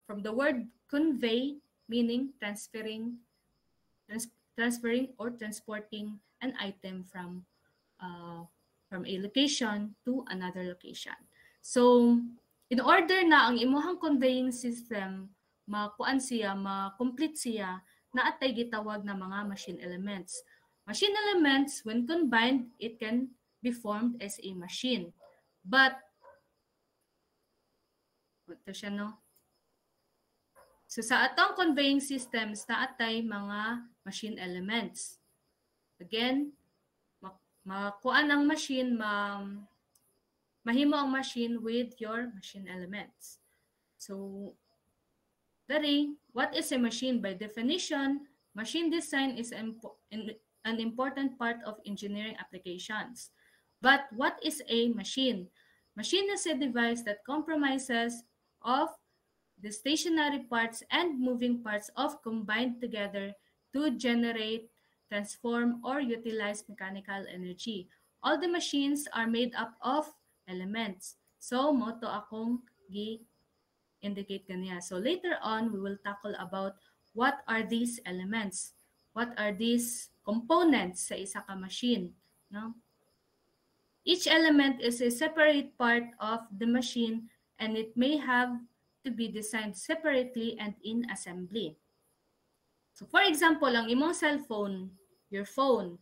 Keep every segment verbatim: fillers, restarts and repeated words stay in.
from the word convey, meaning transferring, trans transferring or transporting an item from uh, from a location to another location. So, in order na ang imuhang conveying system makuan siya, ma-complete siya, naatay gitawag na mga machine elements. Machine elements, when combined, it can be formed as a machine. But, ito siya, no? So, sa atong conveying systems, naatay mga machine elements. Again, makuan ang machine, ma mahimo ang machine with your machine elements. So, Dari, what is a machine? By definition, machine design is an important part of engineering applications. But what is a machine? Machine is a device that comprises of the stationary parts and moving parts of combined together to generate, transform, or utilize mechanical energy. All the machines are made up of elements. So, moto akong gi indicate kanya. So later on, we will tackle about what are these elements? What are these components sa isa ka machine? No? Each element is a separate part of the machine and it may have to be designed separately and in assembly. So for example, ang imong cellphone, your phone,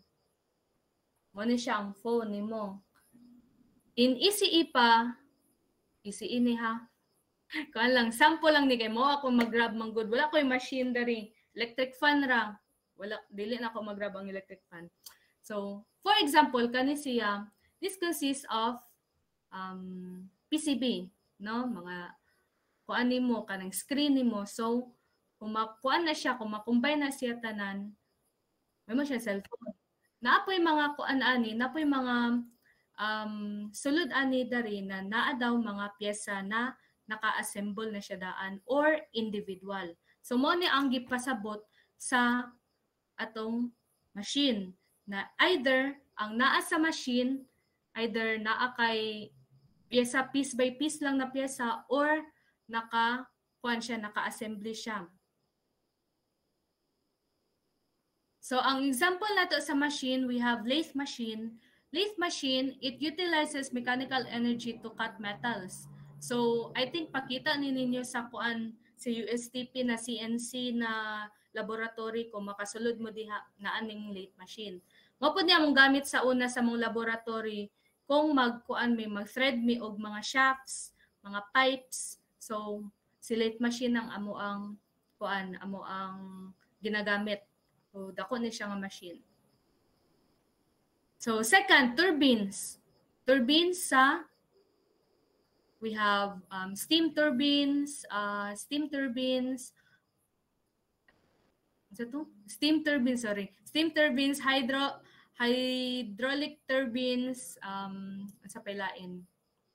mo ni siya ang phone nimo. In E C E pa, E C E ni ha, kuan lang, sample lang ni kay mo ako mag-grab mang good. Wala ko'y machine dari. Electric fan ra. Wala, dili na ako mag-grab ang electric fan. So, for example, kani siya, this consists of um, P C B, no? Mga kuan nimo kanang screen nimo. So, kung makuan na siya, kung makombine na siya tanan, may mo siya cellphone. Naapoy mga kuan ani, naapoy mga um, sulod ani dari na naa daw mga pyesa na naka-assemble na siya daan or individual. So, mo ni ang gipasabot sa atong machine na either ang naa sa machine, either naa kay pyesa piece by piece lang na pyesa or naka kuan siya, naka-assembly siya. So, ang example nato sa machine, we have lathe machine. Lathe machine, it utilizes mechanical energy to cut metals. So, I think pakita ni ninyo sa kuan sa U S T P na C N C na laboratory kung makasulod mo diha na aning lathe machine. Mo pud niya mong gamit sa una sa mong laboratory kung magkuan may mag-thread mi og mga shafts, mga pipes. So, si lathe machine ang amo ang kuan, amo ang ginagamit. So, dako ni siya nga machine. So, second, turbines. Turbines sa we have um, steam turbines, uh, steam turbines, ano to? Steam turbines, sorry. Steam turbines, hydro, hydraulic turbines, um, sa pailain.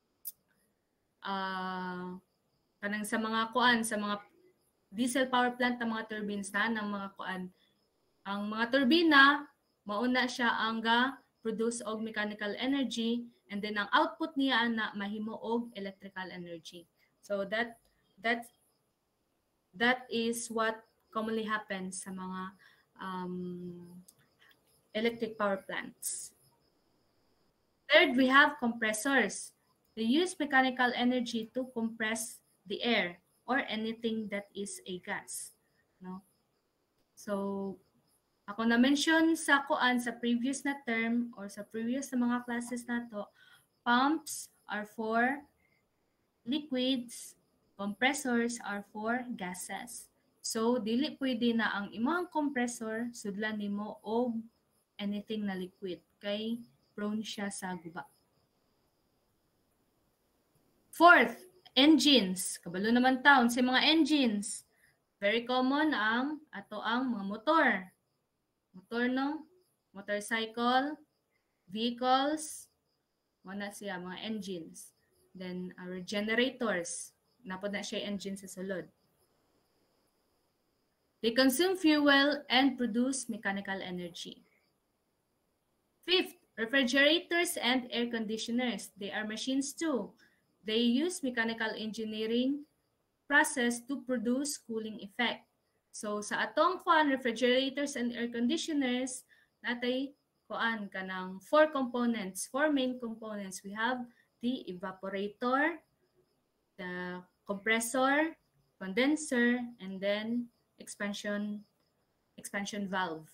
Uh, kanang sa mga kuan, sa mga diesel power plant ng mga turbines na, ng mga kuan. Ang mga turbina, mauna siya ang ga produce og mechanical energy and then ang output niya na mahimo og electrical energy. So that that that is what commonly happens sa mga um, electric power plants. Third, we have compressors. They use mechanical energy to compress the air or anything that is a gas. No? So ako na-mention sa kuan sa previous na term or sa previous na mga classes na to, pumps are for liquids, compressors are for gases. So, dili pwede na ang imong compressor sudlan nimo og anything na liquid kay prone siya sa guba. Fourth, engines. Kabalo naman taon sa mga engines. Very common ang ato ang mga motor. Motor, no? Motorcycle, vehicles, muna siya, mga engines. Then, our generators. Napod na siya engine sa sulod. They consume fuel and produce mechanical energy. Fifth, refrigerators and air conditioners. They are machines too. They use mechanical engineering process to produce cooling effect. So sa atong kuan refrigerators and air conditioners natay kuan kanang four components, four main components. We have the evaporator, the compressor, condenser, and then expansion expansion valve.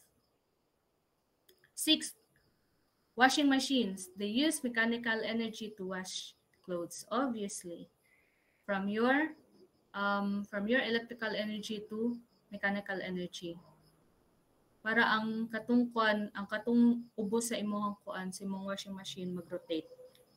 Six, washing machines. They use mechanical energy to wash clothes, obviously. From your um, from your electrical energy to mechanical energy. Para ang katong kuan, ang katong ubos sa imong kuan sa imong washing machine mag-rotate.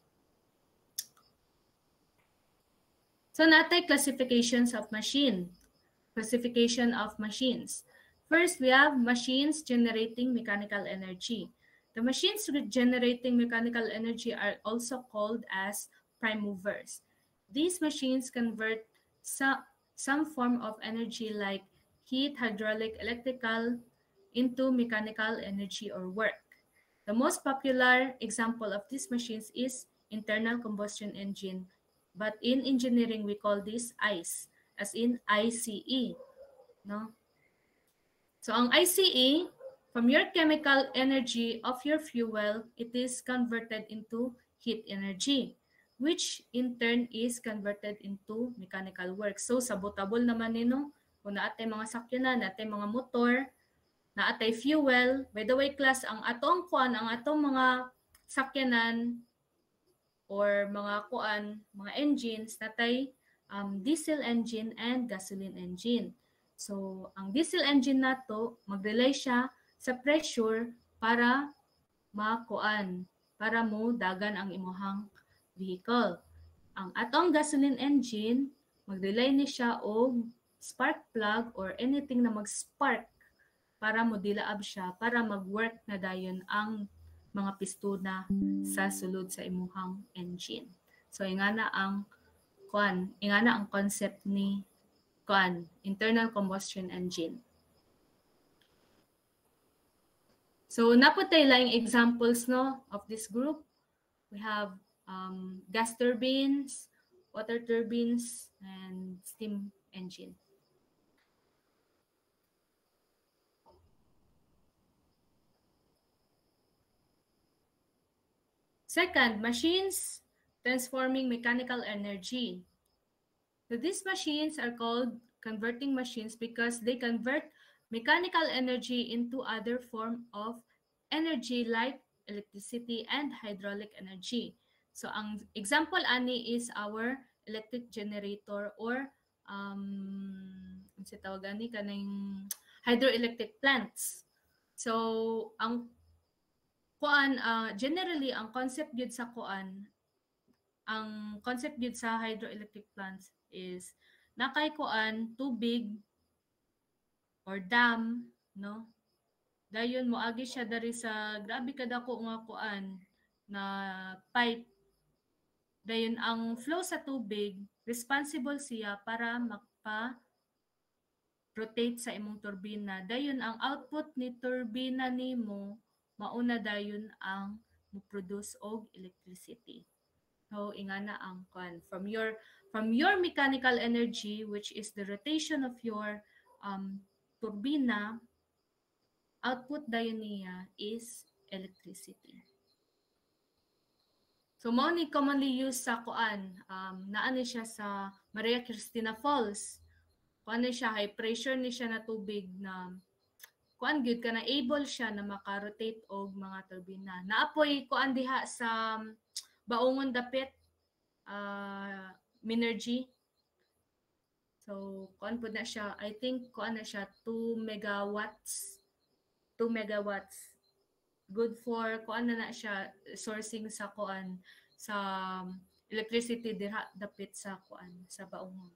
So natay classifications of machine. Classification of machines. First, we have machines generating mechanical energy. The machines generating mechanical energy are also called as prime movers. These machines convert some, some form of energy like heat, hydraulic, electrical into mechanical energy or work. The most popular example of these machines is internal combustion engine, but in engineering we call this I C E, as in I C E. No? So ang I C E, from your chemical energy of your fuel, it is converted into heat energy, which in turn is converted into mechanical work. So sabotable naman nino, kung naatay mga sakyanan, naatay mga motor, naatay fuel. By the way, class, ang atong kuan, ang atong mga sakyanan or mga kuan, mga engines, natay um, diesel engine and gasoline engine. So, ang diesel engine nato, mag-rely siya sa pressure para makuan, para mo dagan ang imuhang vehicle. Ang atong gasoline engine, mag-rely ni siya og spark plug or anything na mag-spark para mo dilaab siya, para mag-work na dayon ang mga pistona sa sulod sa imuhang engine. So, ingana ang kuan, ingana ang concept ni kuan, internal combustion engine. So, naputay lang examples no of this group. We have um, gas turbines, water turbines, and steam engine. Second, machines transforming mechanical energy. So these machines are called converting machines because they convert mechanical energy into other form of energy like electricity and hydraulic energy. So ang example ani is our electric generator or um ano si tawagan ni kaning hydroelectric plants. So ang kuan uh, generally ang concept gyud sa kuan ang concept gyud sa hydroelectric plants is nakay kuan tubig or dam no dayon moagi siya dari sa grabe kadako nga kuan na pipe dayon ang flow sa tubig responsible siya para magpa rotate sa imong turbina dayon ang output ni turbina nimo mauna dayon ang mo-produce og electricity. So ingana ang kuan from your from your mechanical energy which is the rotation of your um, turbina, output dayon niya is electricity. So mao ni commonly used sa kuan um, naani siya sa Maria Cristina Falls. Kuan ni siya high pressure ni siya na tubig na kuan gyud kana able siya na maka-rotate og mga turbina. Naapoy kuan diha sa Baungon dapit uh, Minergy. So kuan pud na siya, I think kuan na siya two megawatts. two megawatts. Good for kuan na na siya sourcing sa kuan sa electricity diha dapit sa kuan sa Baungon.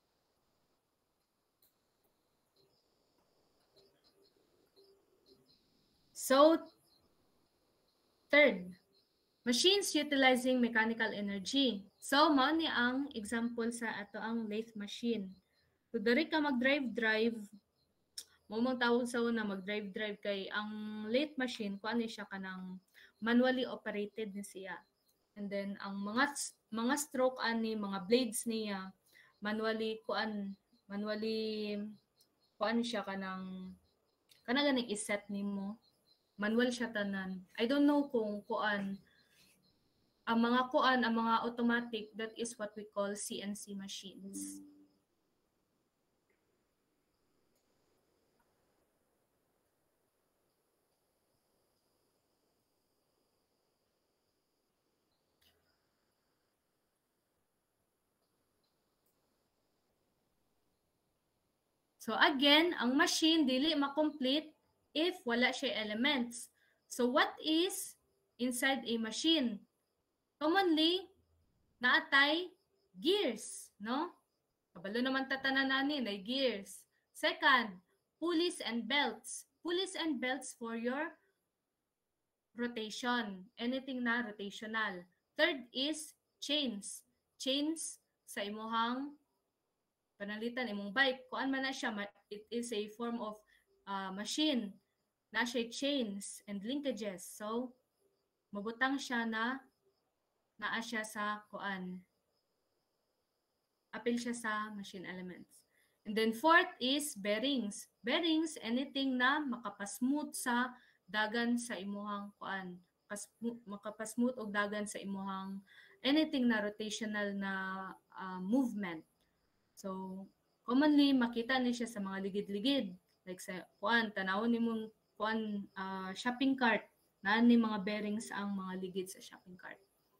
So, third, machines utilizing mechanical energy. So, mao ni ang example sa ato ang lathe machine. So, dari ka mag-drive-drive, mo mong tawag sa una mag-drive-drive kay ang lathe machine, kung ano siya kanang manually operated ni siya. And then, ang mga mga stroke ani, mga blades niya, manually kuan manually kuan siya kanang kana ganing iset nimo. Manual siya tanan. I don't know kung kuan ang mga kuan, ang mga automatic, that is what we call C N C machines. So again, ang machine dili ma-complete if wala siya elements. So what is inside a machine? Commonly, naatay gears, no? Kabalo naman tatanan nanin ay gears. Second, pulleys and belts. Pulleys and belts for your rotation. Anything na rotational. Third is chains. Chains sa imuhang panalitan imong bike. Kuan man na siya, it is a form of uh, machine. Na siya chains and linkages. So, mabutang siya na naa siya sa kuan. Apil siya sa machine elements. And then fourth is bearings. Bearings, anything na makapasmooth sa dagan sa imuhang kuan. Makapasmooth og dagan sa imuhang anything na rotational na uh, movement. So, commonly makita ni siya sa mga ligid-ligid. Like sa kuan, tanawon nimong kuan uh, shopping cart. Naan ni mga bearings ang mga ligid sa shopping cart.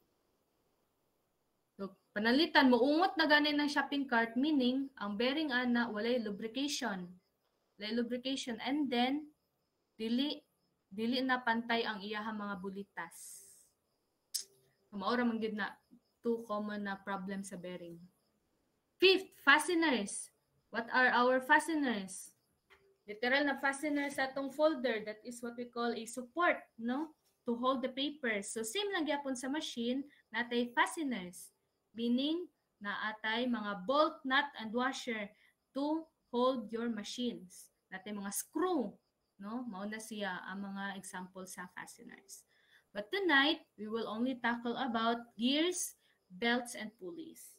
So, panalitan, muungot na ganin ng shopping cart, meaning, ang bearing ana, walay lubrication. Walay lubrication. And then, dili, dili na pantay ang iyahang mga bulitas. Maura man gid na, two common na problem sa bearing. Fifth, fasteners. What are our fasteners? Literal na fasteners sa atong folder, that is what we call a support, no? To hold the papers. So, same lang gyapon sa machine, natay fasteners. Meaning, naatay mga bolt, nut, and washer to hold your machines. Natay mga screw, no? Mauna siya ang mga example sa fasteners. But tonight, we will only tackle about gears, belts, and pulleys.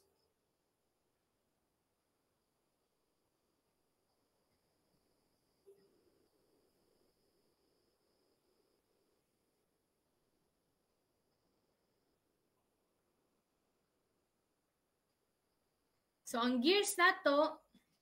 So, ang gears na to,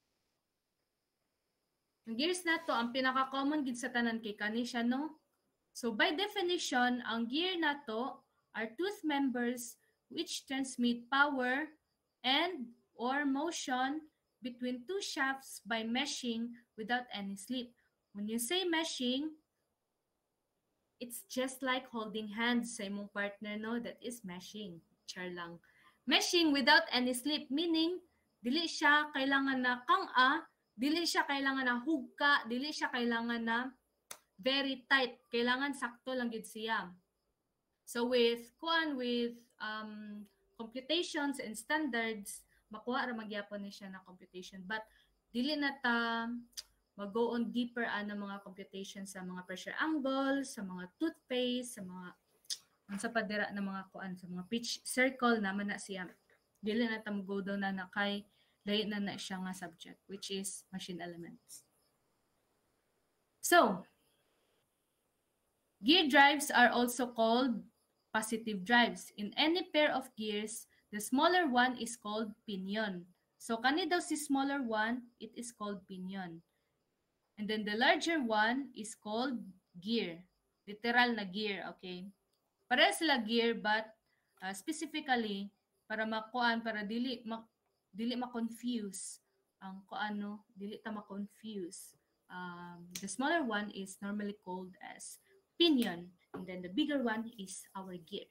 ang gears na to, ang pinaka-common gid sa tanan kay kani siya, no? So, by definition, ang gear na to are tooth members which transmit power and or motion between two shafts by meshing without any slip. When you say meshing, it's just like holding hands sa imong partner, no? That is meshing. Char lang. Meshing without any slip, meaning, dili siya kailangan na kang-a, dili siya kailangan na hugka, dili siya kailangan na very tight. Kailangan sakto lang gid siya. So with kuan with um, computations and standards, makuha ra magyapon ni siya na computation. But dili na ta mag-go on deeper ana mga computation sa mga pressure angle, sa mga toothpaste, sa mga unsa pa dira na mga kuan sa mga pitch circle naman na siya. Dili na ta mag-go down na na kay lahi na na siya nga subject, which is machine elements. So, gear drives are also called positive drives. In any pair of gears, the smaller one is called pinion. So, kani daw si smaller one, it is called pinion. And then the larger one is called gear. Literal na gear, okay? Pareha sila gear, but uh, specifically, para makuan, para dili, ma, dili ma-confuse ang kuano, dili ta ma-confuse. Um, the smaller one is normally called as pinion, and then the bigger one is our gear.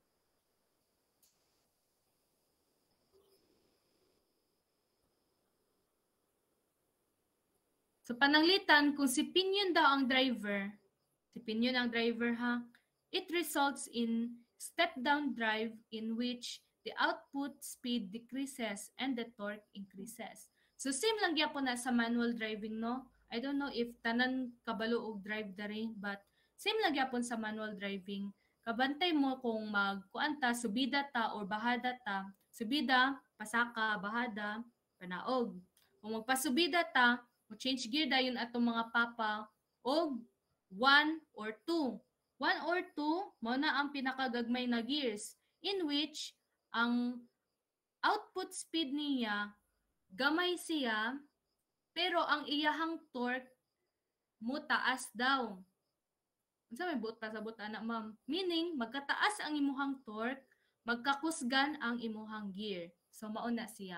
So pananglitan, kung si pinion daw ang driver, si pinion ang driver ha, it results in step-down drive in which the output speed decreases and the torque increases. So same lang gyapon na sa manual driving, no? I don't know if tanan kabalo og drive dari, but same lang gyapon sa manual driving. Kabantay mo kung magkuan ta, subida ta or bahada ta. Subida, pasaka, bahada. panaog. Kung magpasubida ta, mo change gear dayon atong mga papa og one or two. one or two mao na ang pinakagagmay na gears in which ang output speed niya gamay siya pero ang iyahang torque mo taas daw. Unsa may buot pa sa buot ana ma'am? Meaning magkataas ang imuhang torque, magkakusgan ang imuhang gear. So mao na siya.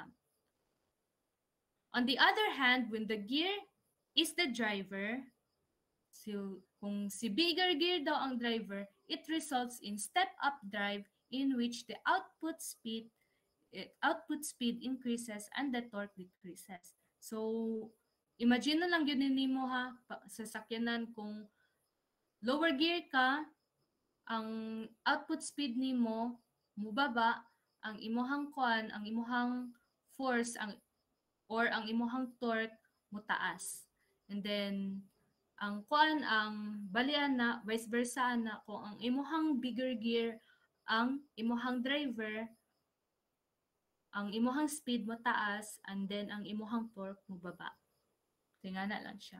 On the other hand, when the gear is the driver, so kung si bigger gear daw ang driver, it results in step-up drive in which the output speed eh, output speed increases and the torque decreases. So imagine na lang yun nimo ha sa sakyanan kung lower gear ka, ang output speed nimo mubaba, ang imuhang kuan, ang imuhang force ang or ang imuhang torque mutaas. And then ang kuan ang balian na vice versa na kung ang imuhang bigger gear ang imuhang driver ang imuhang speed mo taas and then ang imuhang torque mo baba. Tingana lang siya.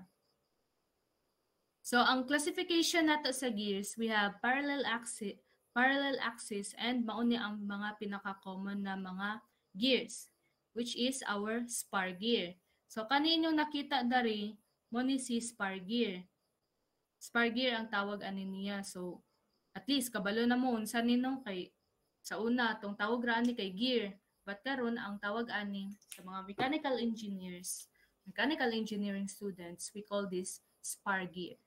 So ang classification nato sa gears, we have parallel axis, parallel axis and mauni ang mga pinaka-common na mga gears, which is our spar gear. So kaninyong nakita dari mo ni si spar gear. Spar gear ang tawag ani niya. So at least kabalo na mo unsa ninong kay sa una tong tawag ra ani kay gear. But karon ang tawag ani sa mga mechanical engineers, mechanical engineering students, we call this spar gear.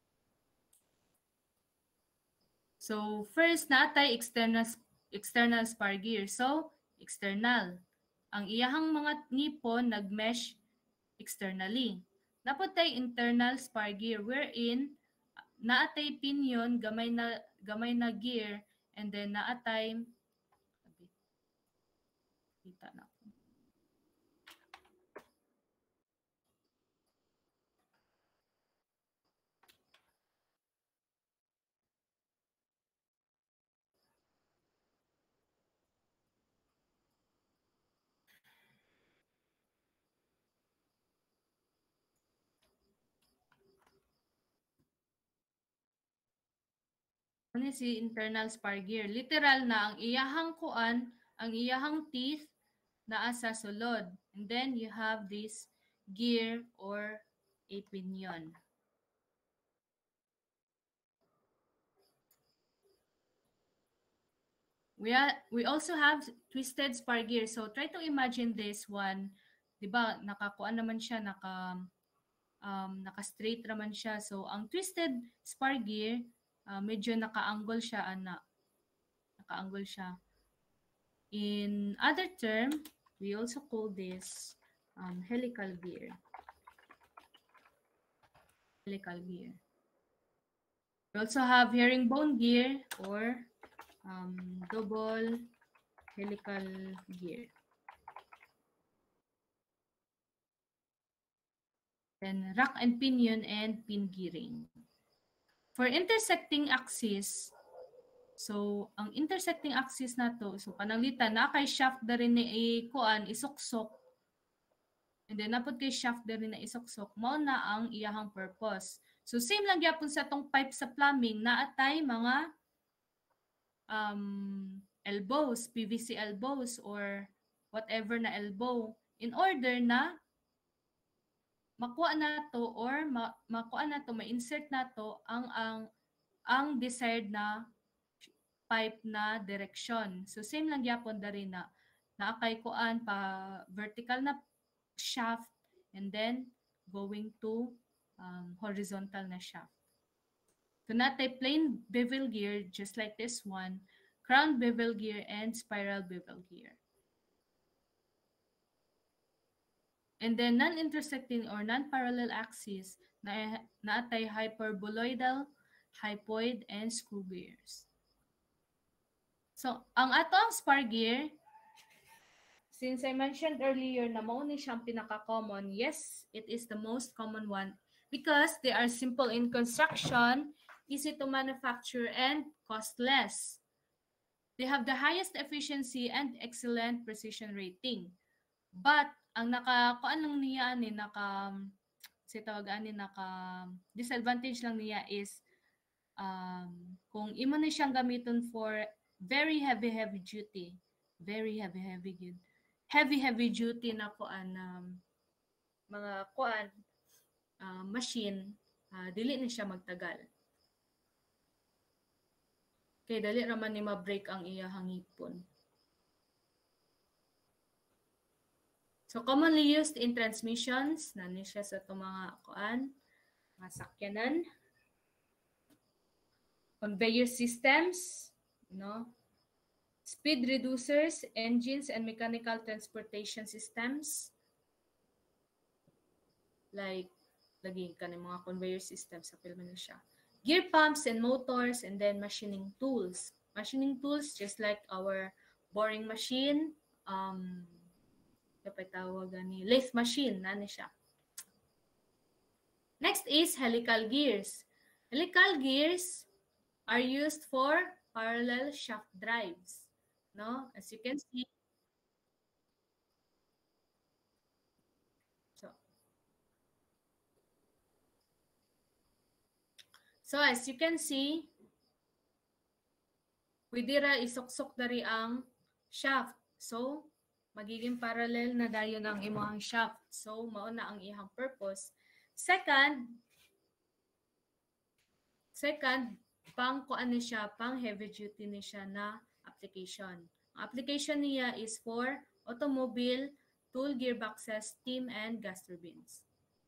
So first natay external external spar gear. So external. Ang iyahang mga nipon nagmesh externally. Dapat tay internal spar gear wherein naatay pinion gamay na gamay na gear and then naatay kita na ko. Ano si internal spar gear? Literal na ang iyahang kuan, ang iyahang teeth naa sa sulod. And then you have this gear or a pinion. We, are, we also have twisted spar gear. So try to imagine this one. Diba, nakakuan naman siya, naka, um, naka-straight naman siya. So ang twisted spar gear, uh, medyo naka-angle siya, ana. Naka-angle siya. In other term, we also call this um, helical gear. Helical gear. We also have herringbone gear or um, double helical gear. Then rack and pinion and pin gearing. For intersecting axis, so ang intersecting axis na to, so pananglitan na kay shaft da rin ni kuan isuksok. And then napod kay shaft da rin na isuksok, mao na ang iyahang purpose. So same lang gyapon sa tong pipe sa plumbing na atay mga um, elbows, P V C elbows or whatever na elbow in order na makuha na to or ma makuha na to, ma-insert na to ang ang ang desired na pipe na direction. So same lang gyapon dari na naakay kuan pa vertical na shaft and then going to um, horizontal na shaft. So natay plain bevel gear just like this one, crown bevel gear and spiral bevel gear. And then non-intersecting or non-parallel axis na naatay hyperboloidal, hypoid, and screw gears. So, ang atong spar gear, since I mentioned earlier na mao ni siyang pinaka-common, yes, it is the most common one because they are simple in construction, easy to manufacture, and costless. They have the highest efficiency and excellent precision rating. But ang naka kuan lang niya ani naka si tawag ani naka disadvantage lang niya is um kung imo na siyang gamiton for very heavy heavy duty, very heavy heavy good. Heavy heavy duty na kuan um, mga kuan uh, machine, uh, dili na siya magtagal. Kay dali raman ni ma-break ang iyahang hipon. So commonly used in transmissions, nani siya sa itong mga kuan, mga sakyanan. Conveyor systems, no? Speed reducers, engines, and mechanical transportation systems. Like, lagi ka ng mga conveyor systems sa film na siya. Gear pumps and motors, and then machining tools. Machining tools, just like our boring machine, um, tawag ni lathe machine, nani siya. Next is helical gears. Helical gears are used for parallel shaft drives. No, as you can see. So, so as you can see, pwede ra isuksok dari ang shaft. So, magiging parallel na dayon ang imong shaft. So, mao na ang ihang purpose. Second, second, pang kuan ni siya, pang heavy duty ni siya na application. Ang application niya is for automobile, tool gearboxes, steam, and gas turbines.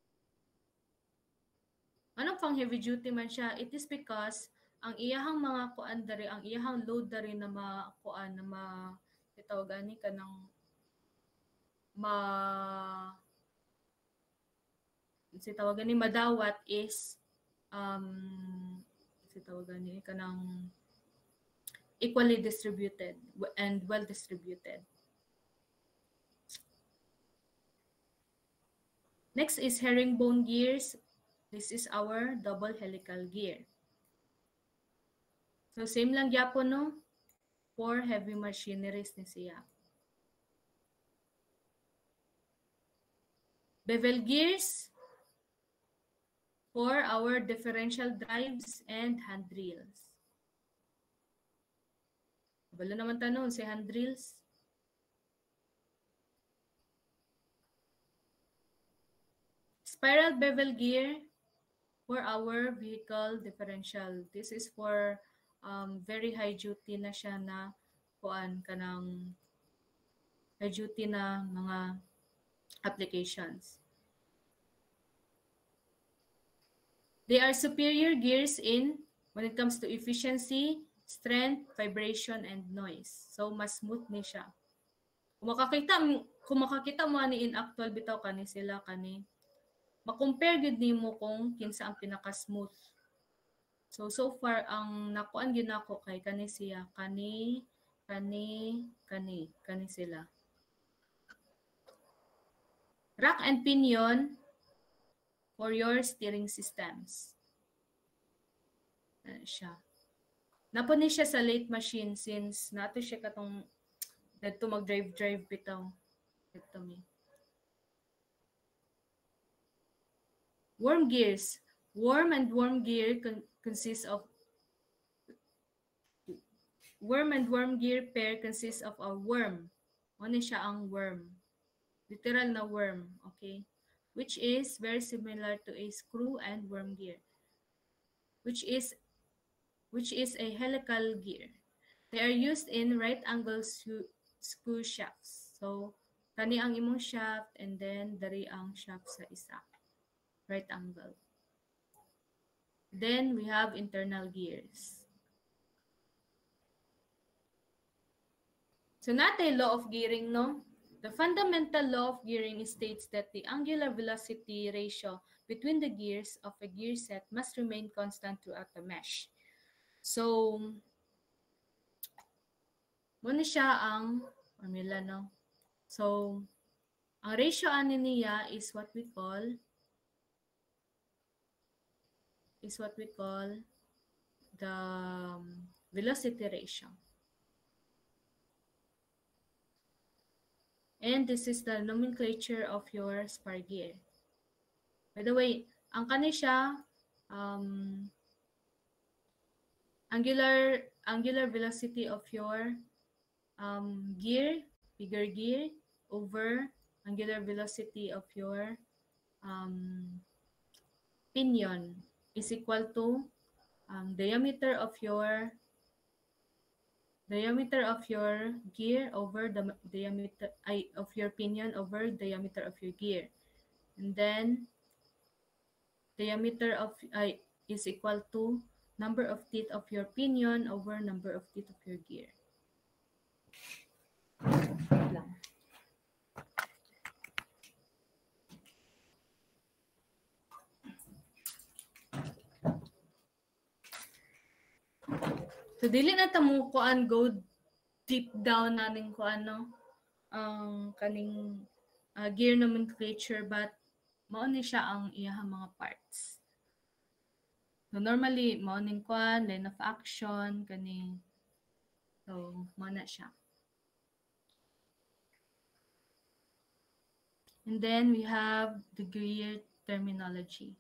Anong pang heavy duty man siya? It is because ang iyahang mga kuan dari, ang iyahang load dari na ma kuan na ma itawagan ni kanang ma si tawagan ni madawat is um si tawagan ni kanang equally distributed and well distributed. Next is herringbone gears. This is our double helical gear. So same lang gyapon no for heavy machineries ni siya. Bevel gears for our differential drives and hand drills. Balo naman tanong si hand drills. Spiral bevel gear for our vehicle differential. This is for um, very high duty na siya na kuan kanang high duty na mga applications. They are superior gears in when it comes to efficiency, strength, vibration, and noise. So, mas smooth ni siya. Kung makakita, kung makakita mo ani in actual bitaw kani sila kani, makompare gud nimo kung kinsa ang pinaka-smooth. So, so far, ang nakuan gyud nako kay kani siya, kani, kani, kani, kani sila. Rack and pinion for your steering systems. Ano siya. Napo ni siya sa lathe machine since nato siya katong dito mag-drive-drive bitaw. Ito mi. Worm gears. Worm and worm gear con consists of worm and worm gear pair consists of a worm. Ano siya ang worm? Literal na worm, okay? Which is very similar to a screw and worm gear, which is which is a helical gear. They are used in right angle screw shafts. So, kani ang imong shaft and then dari ang shaft sa isa. Right angle. Then we have internal gears. So, natay law of gearing, no? The fundamental law of gearing states that the angular velocity ratio between the gears of a gear set must remain constant throughout the mesh. So, muna siya ang formula, no? So, ang ratio ani niya is what we call is what we call the um, velocity ratio. And this is the nomenclature of your spar gear. By the way, ang kani siya, um, angular, angular velocity of your um, gear, bigger gear, over angular velocity of your um, pinion is equal to um, diameter of your diameter of your gear over the diameter I, of your pinion over diameter of your gear, and then diameter of I is equal to number of teeth of your pinion over number of teeth of your gear. Lang. So dili na tamo kuan go deep down naning kuan no ang kaning uh, gear nomenclature, but mao ni siya ang iyahang mga parts. So normally mao ning kuan line of action kaning, so mao na siya. And then we have the gear terminology.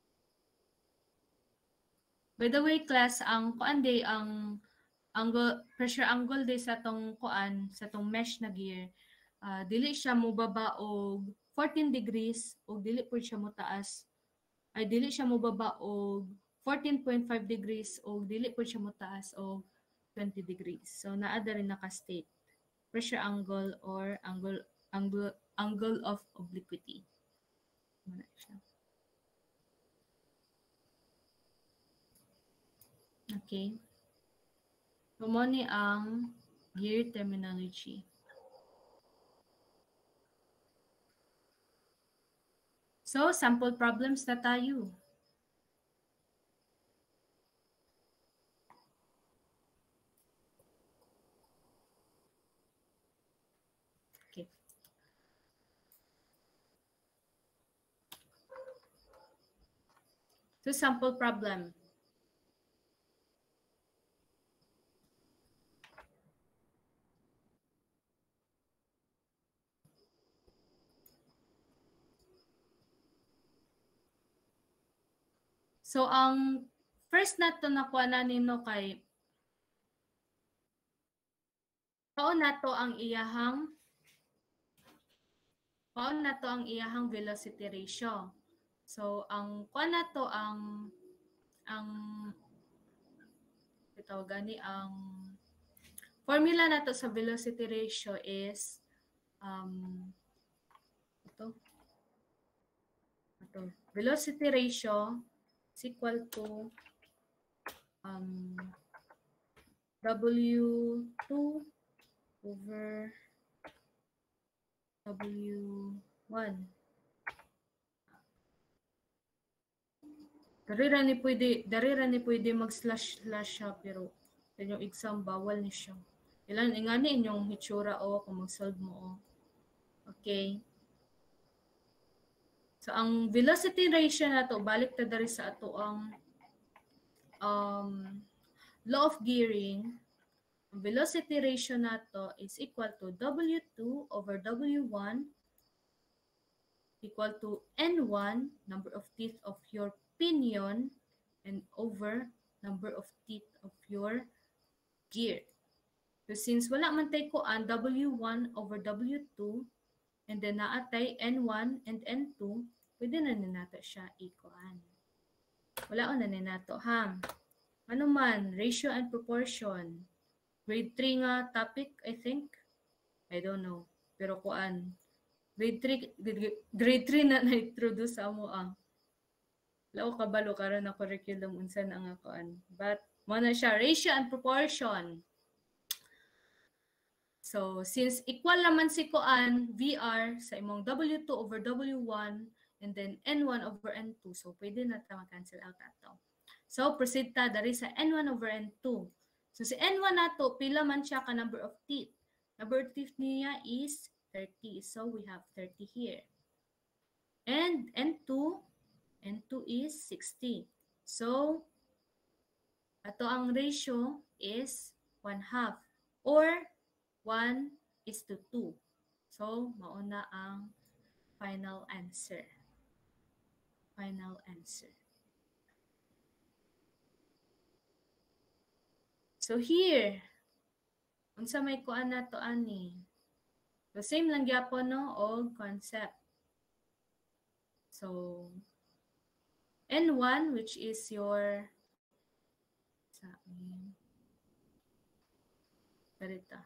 By the way, class, ang kuan day ang angle pressure angle day sa tong kuan sa tong mesh na gear, uh, dili siya mobaba og fourteen degrees o dili po siya mo taas ay dili siya mobaba og fourteen point five degrees o dili po siya mo taas og twenty degrees. So naa rin naka-state pressure angle or angle angle angle of obliquity. Muna siya. Okay. So, mo ni ang gear terminology. So, sample problems na tayo. Okay. So, sample problem. So, ang first nato nakuha na nino kay paon nato ang iyahang paon nato ang iyahang velocity ratio. So, ang kuha nato ang ang ito gani ang formula nato sa velocity ratio is um ito ito velocity ratio is equal to um, W two over W one. Dari ra ni pwede, dari ra ni pwede mag-slash slash siya, pero inyong exam bawal ni siya. Ilan ingani inyong hitsura o kung mag-solve mo o. Okay. So ang velocity ratio nato balik ta dari sa ato ang um, law of gearing. Ang velocity ratio nato is equal to W two over W one equal to N one, number of teeth of your pinion, and over number of teeth of your gear. So since wala man tay ko ang W one over W two and then naatay N one and N two, pwede na ni nato siya ikuan. Wala o na ni nato ha. Ano man, ratio and proportion. Grade three nga topic, I think. I don't know. Pero kuan. Grade three, grade three na na-introduce sa mo ang. Lao kabalo karon na curriculum unsa na nga kuan. But mo na siya ratio and proportion. So since equal naman si kuan V R sa imong W two over W one and then N one over N two, so pwede na ta ma-cancel out ato. So proceed ta dari sa N one over N two. So si N one nato pila man siya ka number of teeth. Number of teeth niya is thirty. So we have thirty here. And N two, N two is sixty. So ato ang ratio is one half or one is to two. So, mauna ang final answer. Final answer. So here, unsa may kuan nato ani? So same lang gyapon no og concept. So N one, which is your sa amin karita.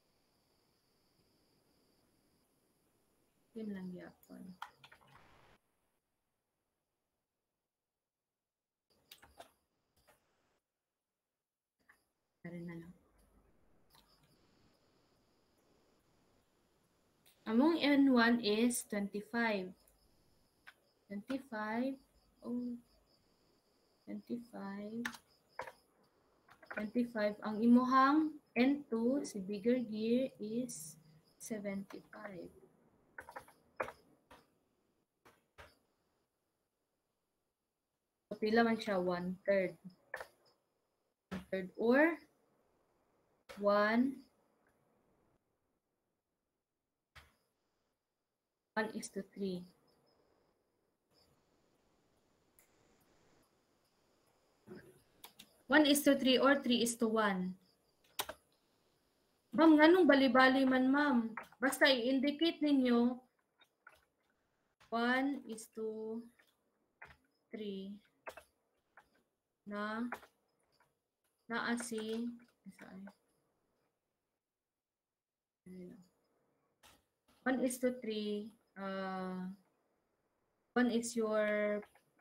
Same lang gyapon. Kare na lang. Among N one is twenty-five. twenty-five. Oh. twenty-five. twenty-five. Ang imuhang N two, si bigger gear, is seventy-five. So, pila man siya? One-third. One-third or one one is to three. one is to three or three is to one. Ma'am, nganong bali-bali man, ma'am? Basta i-indicate ninyo one is to three na naa si one is to three. Uh, one is your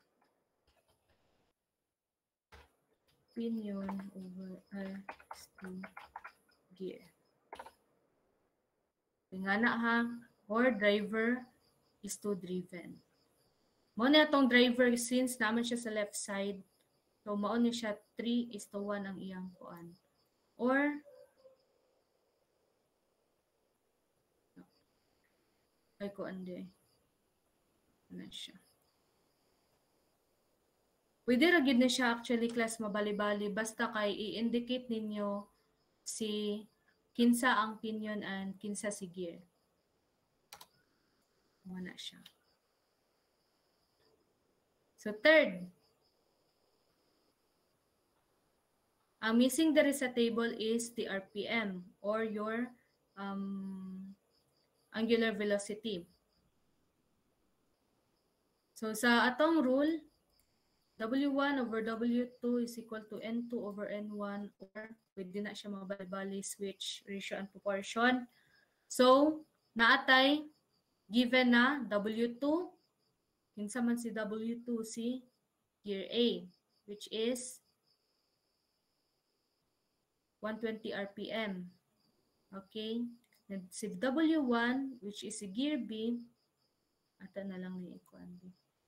pinion over R to gear. Nga na ha, or driver is to driven. Mo na itong driver since naman siya sa left side. So mao ni siya three is to one ang iyang kuan. Or ay kuan di. Ano siya. Pwede ra gid na siya actually class mabali-bali basta kay i-indicate ninyo si kinsa ang pinion and kinsa si gear. Wala siya. So third, ang missing there sa table is the R P M or your um, angular velocity. So sa atong rule, W one over W two is equal to N two over N one or pwede na siya mabali-bali switch ratio and proportion. So, naatay given na W two, kinsa man si W two si gear A, which is one twenty R P M. Okay? And si W one, which is si gear B, ata na lang ni ikuan B.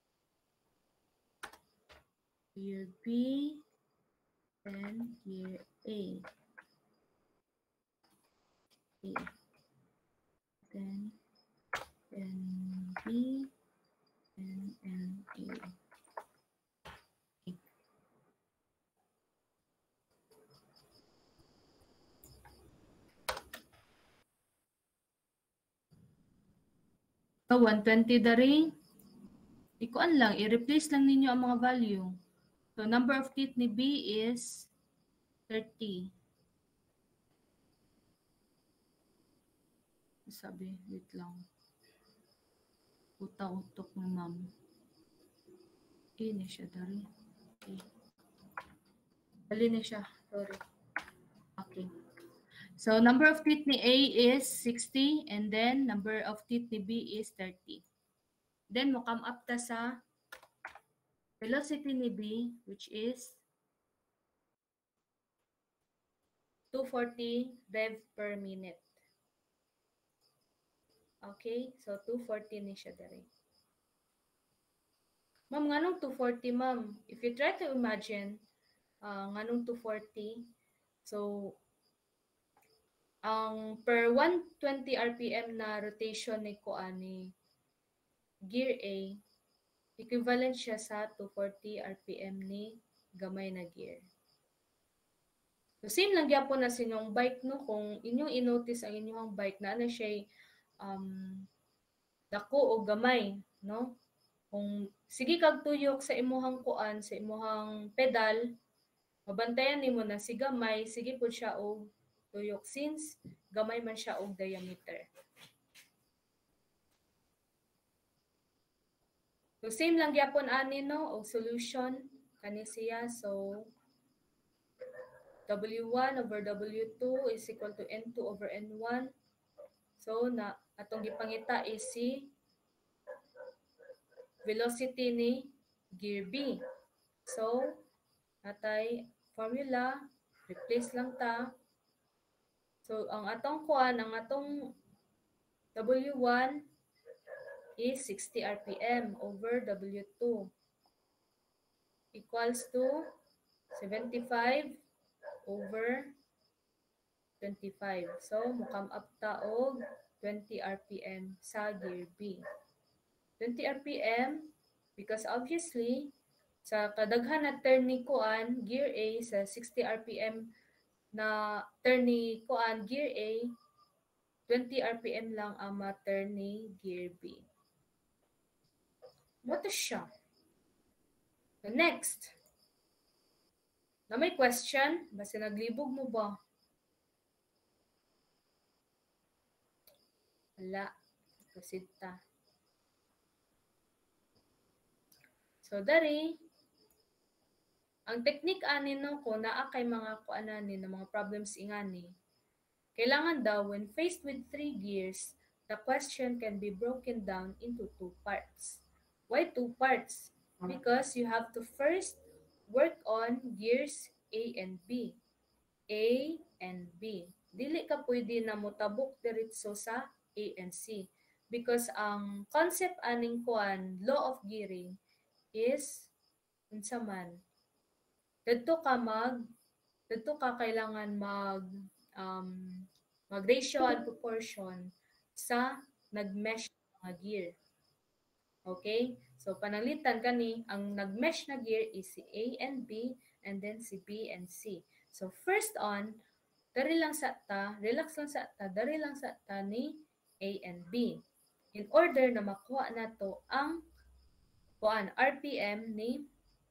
Gear B and gear A. A. Then N B and N A. Okay. So, one twenty dari. Ikuan lang, i-replace lang ninyo ang mga value. So, number of teeth ni B is thirty. Sabi, wait lang. Uta-utok ni ma'am. Ini siya dari. Okay. Dali na siya. Sorry. Okay. So, number of teeth ni A is sixty and then number of teeth ni B is thirty. Then, mo come up ta sa velocity ni B, which is two forty rev per minute. Okay? So, two forty ni siya dari. Ma'am, nganong two forty, ma'am? If you try to imagine, uh, nganong two forty, so, ang per one twenty R P M na rotation ni kuan ni gear A, equivalent siya sa two forty R P M ni gamay na gear. So, same lang gyapon na sa inyong bike, no? Kung inyong i-notice ang inyong bike na na siya um, dako o gamay, no? Kung sige kag tuyok sa imuhang kuan, sa imuhang pedal, mabantayan nimo na si gamay, sige pud siya og tuyok since gamay man siya og diameter. So same lang gyapon ani no og solution kani siya. So W one over W two is equal to N two over N one. So na atong gipangita is si velocity ni gear B. So natay formula, replace lang ta. So ang atong kuan, ang atong W one is sixty R P M over W two equals to seventy-five over twenty-five. So mukam up ta og twenty R P M sa gear B. twenty R P M because obviously sa kadaghan na turn ni kuan gear A sa sixty R P M na turn ni kuan gear A, twenty R P M lang ang ma-turn ni gear B. What is siya? The next. Na may question, basta naglibog mo ba? Wala. Proceed ta. So, dari, ang technique ani no ko naa kay mga kuanani na mga problems ingani. Kailangan daw when faced with three gears, the question can be broken down into two parts. Why two parts? Because you have to first work on gears A and B. A and B. Dili ka pwede na motabok diretso sa A and C. Because ang concept aning kuan, law of gearing, is unsa man. Dito ka mag, dito ka kailangan mag, um, mag-ratio and proportion sa nag-mesh na gear. Okay? So, panalitan kani, ang nag-mesh na gear is si A and B, and then si B and C. So, first on, dari lang sa ta, relax lang sa ta, dari lang sa ta ni A and B. In order na makuha na to ang kuan R P M ni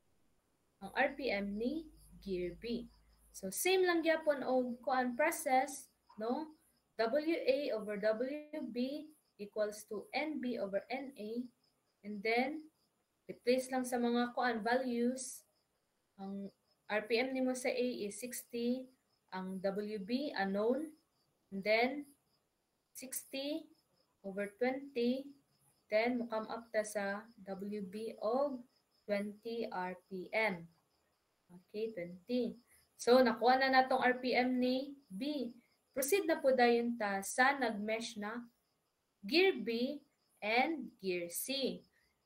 ang R P M ni gear B. So same lang gyapon og kuan process, no? W A over W B equals to N B over N A, and then replace lang sa mga kuan values. Ang R P M nimo sa A is sixty, ang W B unknown, and then sixty over twenty, then mo come up ta sa W B og twenty R P M. Okay, twenty. So, nakuha na natong R P M ni B. Proceed na po dayon ta sa nag-mesh na gear B and gear C.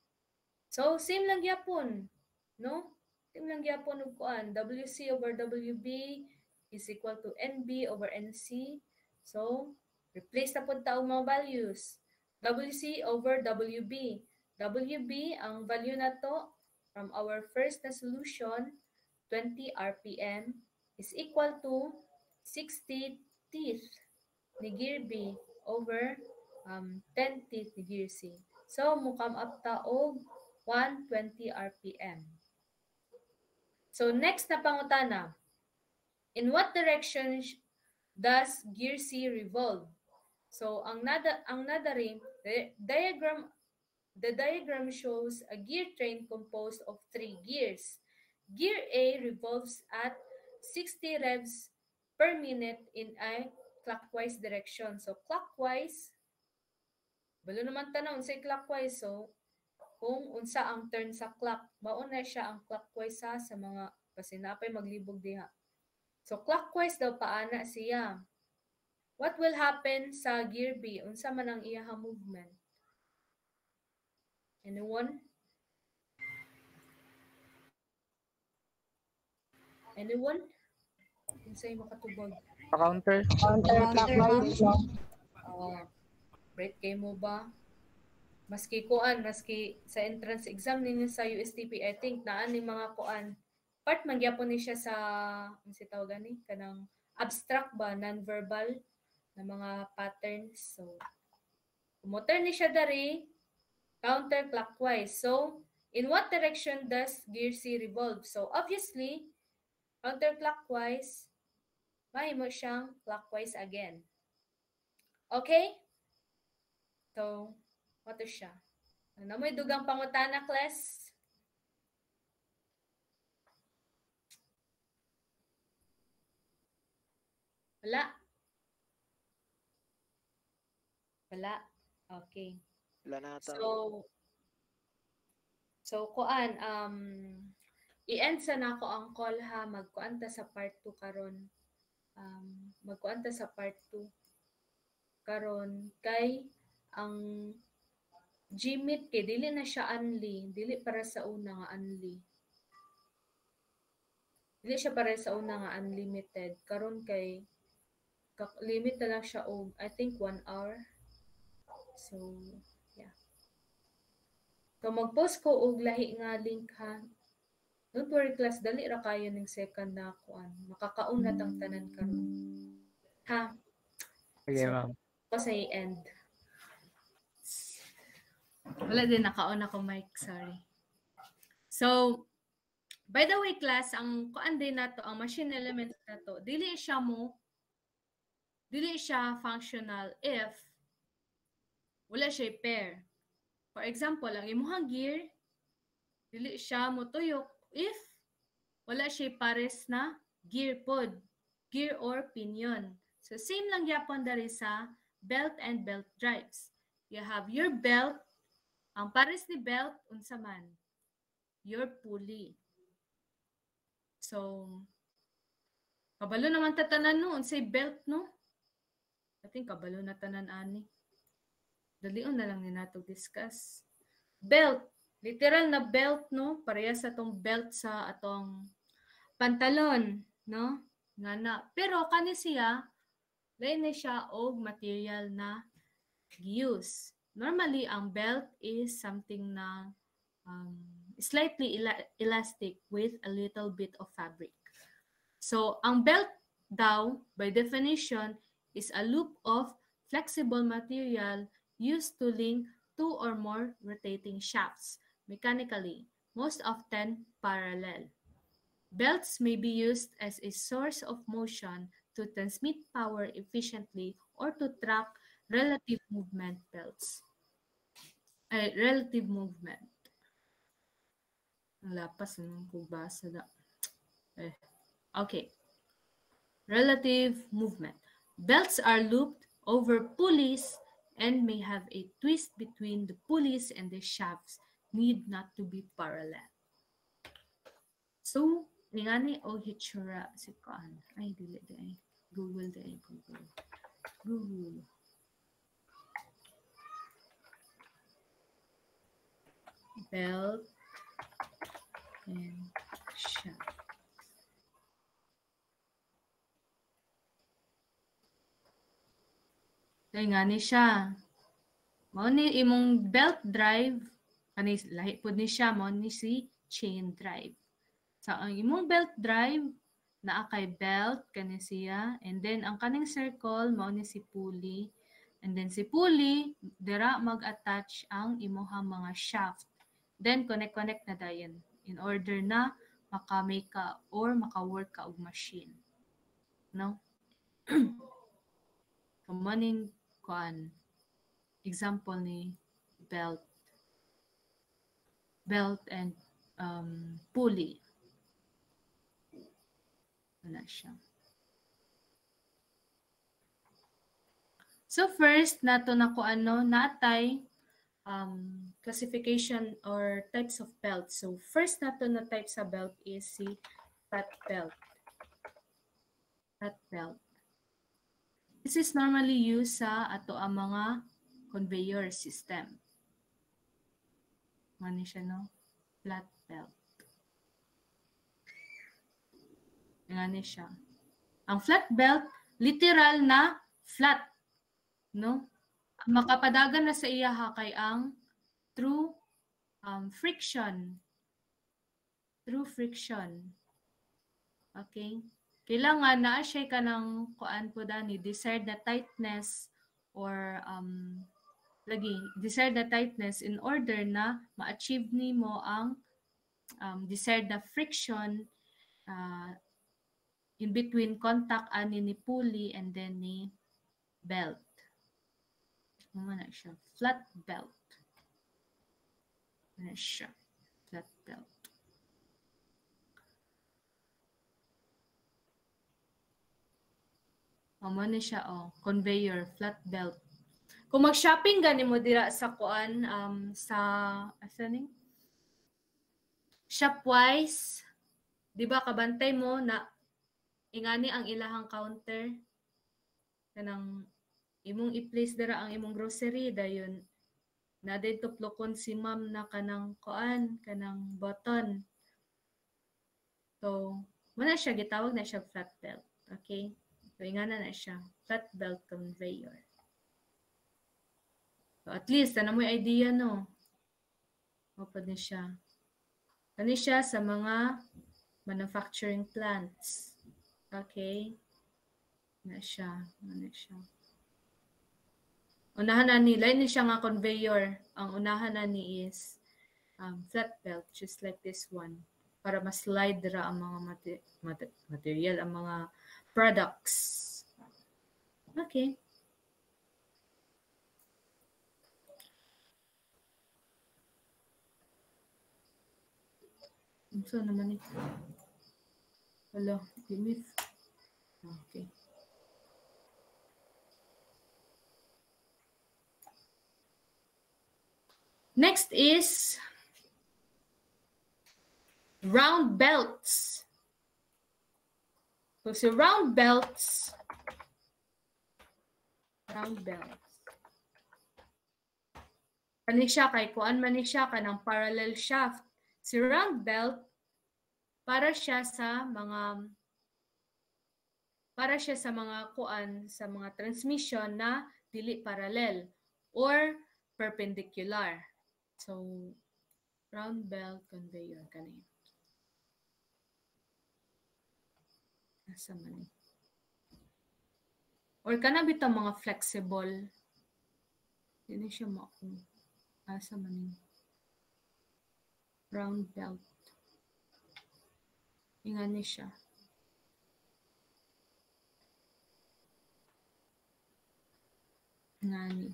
So, same lang gyapon, no? Same lang gyapon og kuan. W C over W B is equal to N B over N C. So, replace na po ta og mga values. W C over W B. W B, ang value na to from our first na solution, twenty R P M, is equal to sixty teeth ni gear B over um, ten teeth ni gear C. So, mukam up ta og one hundred twenty R P M. So, next na pangutana. In what direction does gear C revolve? So, ang nada ang nadari, the diagram the diagram shows a gear train composed of three gears. Gear A revolves at sixty revs per minute in a clockwise direction. So, clockwise, balo naman tanong sa clockwise. So, kung unsa ang turn sa clock, mauna siya ang clockwise sa, sa mga, kasi napay maglibog diha. So, clockwise daw paana siya. What will happen sa gear B? Unsa man ang iyahang movement? Anyone? Anyone? Unsay makatubag? Counter. Counterclockwise. Uh, break kay mo ba? Maski kuan, maski sa entrance exam ninyo sa U S T P, I think naa ni mga kuan. Part man gyapon ni siya sa ano si tawag ni kanang abstract ba, non-verbal na mga patterns. So Motor ni siya dari counterclockwise. So, in what direction does gear C revolve? So, obviously, counterclockwise, mahimo siyang clockwise again. Okay? So, what is siya? Ano mo dugang pangutana, class? Wala? Wala? Okay. Wala na ata. So, so kuan, um, i-end sa nako ang call ha, magkuanta sa part two karon. Um, magkuanta sa part two karon kay ang Gmeet kay dili na siya unli, dili para sa una nga unli. Dili siya para sa una nga unlimited. Karon kay limit na lang siya og I think one hour. So, yeah. So mag-post ko og lahi nga link ha. Don't worry class, dali ra kayo ning second na kuan. Makakaunat ang tanan karon. Ha. Okay, so, ma'am. Ko sa end. Wala din naka-on ako mic, sorry. So, by the way class, ang kuan din nato, ang machine elements nato, dili siya mo dili siya functional if wala siya pair. For example, ang imuhang gear dili siya mo tuyok if wala siya pares na gear pod, gear or pinion. So same lang gyapon diri sa belt and belt drives. You have your belt. Ang pares ni belt, unsa man? Your pulley. So, kabalo naman tatanan no, unsay belt no? I think kabalo na tanan ani. Dalion na lang ni nato discuss. Belt, literal na belt no, pareha sa tong belt sa atong pantalon, no? Ngana. Pero kani siya, lain na siya og material na giuse. Normally, ang belt is something na um, slightly el elastic with a little bit of fabric. So, ang belt daw, by definition, is a loop of flexible material used to link two or more rotating shafts mechanically, most often parallel. Belts may be used as a source of motion to transmit power efficiently or to track relative movement belts. Uh, relative movement. Lapas ng kubasa na. Eh. Okay. Relative movement. Belts are looped over pulleys and may have a twist between the pulleys and the shafts. Need not to be parallel. So, ngani o hitsura si Kaan. Ay, dili di. Google di. Google. Google. Belt and shaft. Kaya nga ni siya. Mao ni imong belt drive, kani lahi pud ni siya, mao ni si chain drive. So ang imong belt drive naa kay belt kani siya, and then ang kaning circle mao ni si pulley, and then si pulley dira mag-attach ang imong mga shaft. Then, connect-connect na dayon in order na makamake ka or maka-work ka og machine. No? Kamaning kuan. Example ni belt. Belt and um, pulley. Wala siya. So, first, nato na ko ano, natay Um, classification or types of belt. So first nato na type sa belt is si flat belt. Flat belt. This is normally used sa ato ang mga conveyor system. Mani siya no? Flat belt. Ngani siya. Ang flat belt, literal na flat. No? Makapadagan na sa iya ha kay ang through um, friction. Through friction. Okay? Kailangan na siya ka ng kuan po dani, desired na tightness or um, lagi desired na tightness in order na ma-achieve nimo ang um, desired na friction uh, in between contact ani ni pulley and then ni belt. Ano na siya? Flat belt. Ano siya? Flat belt. Ano na siya? Oh, conveyor, flat belt. Kung mag-shopping gani mo dira sa kuan um sa asa ning Shopwise, di ba kabantay mo na ingani ang ilahang counter kanang imong i-place dira ang imong grocery dayon na din tuplokon si ma'am na kanang kuan kanang button. So, muna siya gitawag na siya flat belt. Okay? So, ingana na siya flat belt conveyor. So, at least, ano mo yung idea, no? Mapad na siya. Ano siya sa mga manufacturing plants. Okay? Na siya. Ano siya. Unahan na ni, lain ni siya nga conveyor. Ang unahan na ni is um, flat belt, just like this one. Para ma-slide ra ang mga mate- mate- material, ang mga products. Okay. So naman ito. Hello, give me. Okay. Next is round belts. So, so round belts, round belts. Kanig siya kay kuan manig siya kanang parallel shaft. Si round belt para siya sa mga para siya sa mga kuan sa mga transmission na dili parallel or perpendicular. So round belt conveyor kani. Asa man ni? Or kana bitaw mga flexible. Dili siya mao. Asa man ni? Round belt. Ingani siya. Ingani.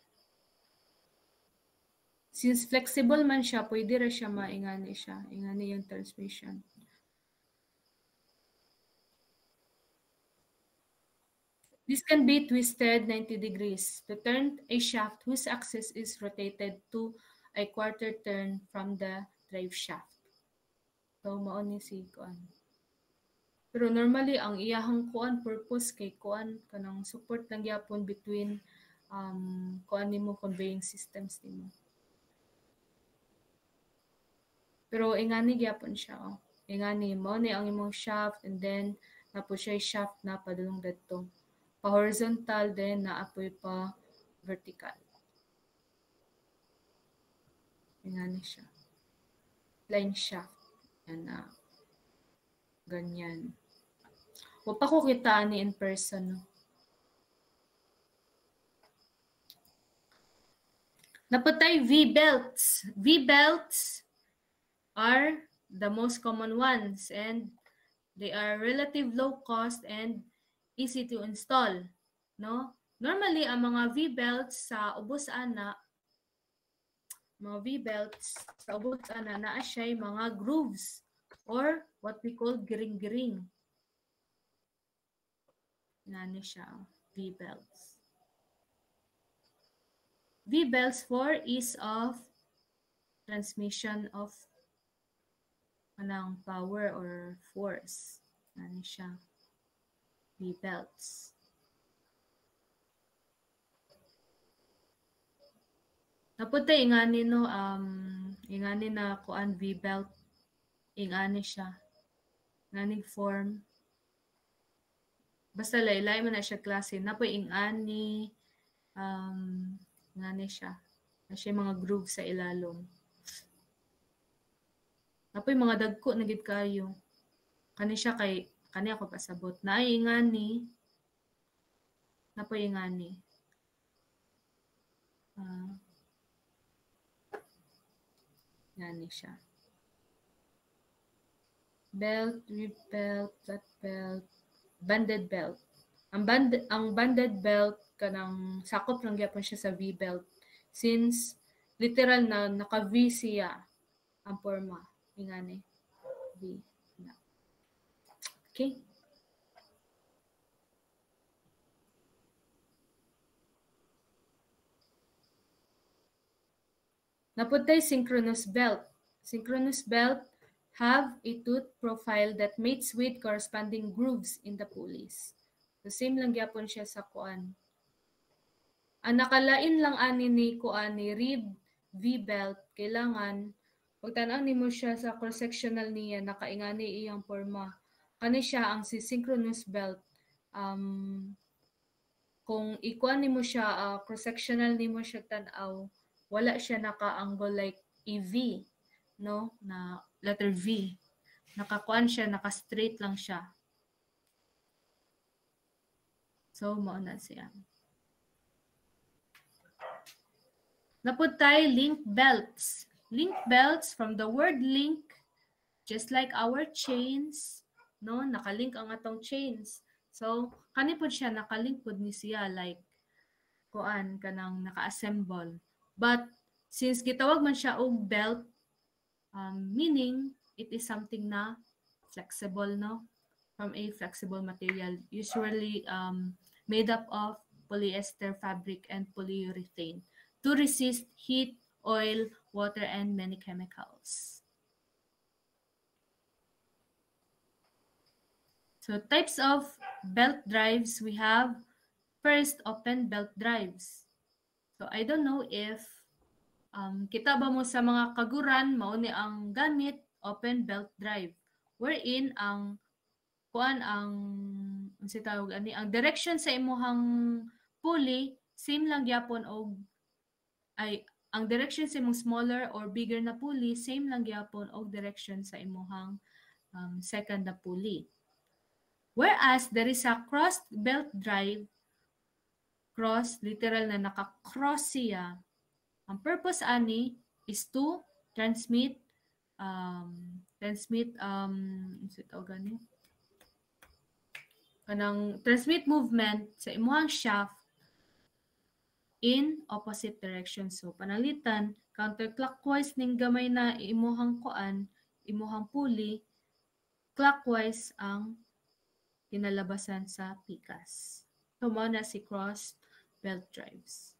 Since flexible man siya, pwede ra siya maingani siya. Ingani yung transmission. This can be twisted ninety degrees to turn a shaft whose axis is rotated to a quarter turn from the drive shaft. So, mao ni si kuan. Pero normally, ang iyahang kuan purpose kay kuan kanang support lang gyapon between um, kuan nimo conveying systems nimo. Pero ingani gyapon siya. Oh. Ingani mo ni ang imong shaft and then napo siya shaft na padulong didto. Pa horizontal then naapoy pa vertical. Ingani siya. Line shaft. Yan na. Ganyan. O pa ko kita ni in person. No? Napatay V-belts. V-belts are the most common ones and they are relative low cost and easy to install. No? Normally, ang mga V-belts sa ubos ana, mga V-belts sa ubos ana, naa siya mga grooves or what we call giring-giring. Nani siya, V-belts. V-belts for ease of transmission of anang power or force. Nani siya, V-belts. Napunta ingani no um ingani na kuan V-belt ingani siya. Nganing form. Basta laylay man na siya klase. Napoy ingani um ngani siya. Na siya mga groove sa ilalom. Napoy mga dagko na gid kayo. Kani siya kay kani ako pasabot. Naay ingani. Napoy ingani. Uh, yan siya. Belt, rib belt, flat belt, banded belt. Ang band ang banded belt kanang sakop lang gyapon siya sa V-belt since literal na naka-V siya ang forma ingani V. Okay. Naputay synchronous belt. Synchronous belt have a tooth profile that mates with corresponding grooves in the pulleys. The same lang gyapon siya sa kuan. Ang nakalain lang ani ni kuan ni rib V-belt kailangan pagtan-aw nimo siya sa cross-sectional niya nakaingani iyang forma. Kani siya ang si synchronous belt. Um, kung ikuan nimo siya uh, cross-sectional nimo siya tan-aw, wala siya naka-angle like a V, no? Na letter V. Nakakuan siya, naka-straight lang siya. So, mao na siya. Napod tayo link belts. Link belts from the word link, just like our chains, no? Nakalink ang atong chains. So, kani pod siya nakalink pod ni siya like kuan kanang naka-assemble. But since gitawag man siya og belt, um, meaning it is something na flexible, no? From a flexible material, usually um, made up of polyester fabric and polyurethane to resist heat, oil, water, and many chemicals. So types of belt drives we have. First, open belt drives. So I don't know if um, kita ba mo sa mga kaguran, mao ni ang gamit open belt drive. Wherein ang kuan ang unsa tawag ani ang direction sa imuhang pulley same lang gyapon og ay ang direction sa imong smaller or bigger na pulley same lang gyapon og direction sa imuhang um, second na pulley. Whereas there is a cross belt drive, cross literal na naka-cross siya. Ang purpose ani is to transmit um transmit um unsa tawag ani kanang transmit movement sa imuhang shaft in opposite direction. So panalitan counterclockwise ning gamay na imuhang kuan, imuhang pulley, clockwise ang kinalabasan sa pikas. So mao na si cross belt drives.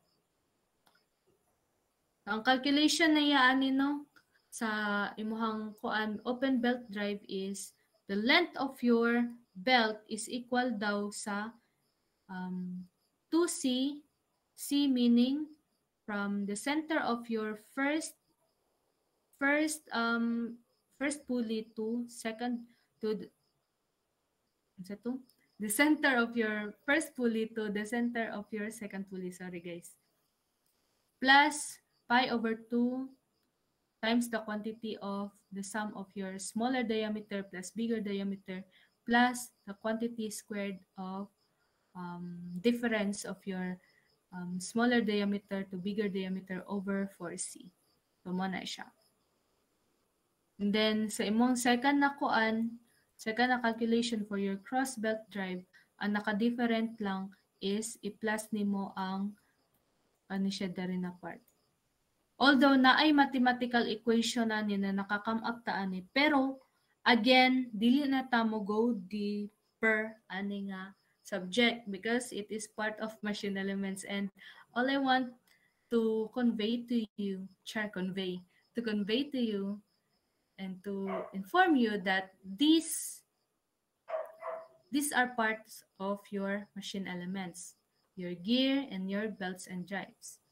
Ang calculation na yaani no sa imuhang kuan open belt drive is the length of your belt is equal daw sa um, two C, C meaning from the center of your first first um first pulley to second to the, to the center of your first pulley to the center of your second pulley. Sorry guys. Plus pi over two times the quantity of the sum of your smaller diameter plus bigger diameter plus the quantity squared of um, difference of your um, smaller diameter to bigger diameter over four C. So, mo na siya. And then, sa imong second na kuan, second na calculation for your cross belt drive, ang naka-different lang is i-plus nimo ang ano siya dari na part. Although na ay mathematical equation na ni na nakakam up ta ani, pero again dili na ta mo go deeper ani nga subject because it is part of machine elements and all I want to convey to you, char convey, to convey to you and to inform you that these these are parts of your machine elements, your gear and your belts and drives.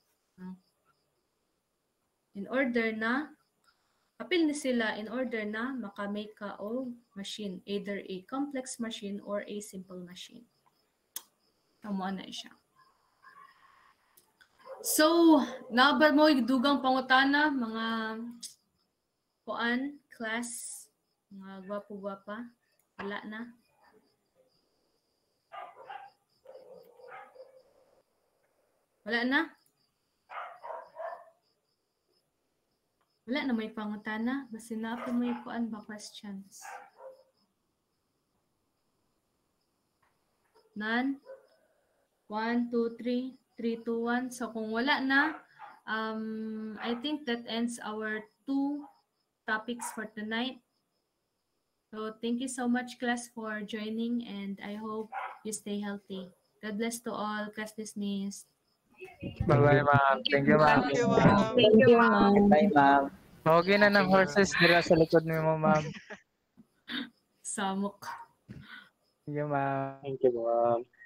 In order na apil ni sila in order na makamake ka og machine, either a complex machine or a simple machine. Tamo na siya. So, nabar mo dugang pangutana mga kuan class, mga gwapo-gwapa, wala na. Wala na? Wala na may pangutana. Basta na po may kuan ba questions? None? One, two, three. Three, two, one. So kung wala na, um, I think that ends our two topics for tonight. So thank you so much, class, for joining, and I hope you stay healthy. God bless to all. Class dismissed. Bye-bye, ma'am. Thank you, ma'am. Thank you, ma'am. Thank you, ma'am. Bye, ma'am. Mahugay na ng horses dira sa likod mo, ma'am. Samok. Thank you, ma'am. Thank you, ma'am.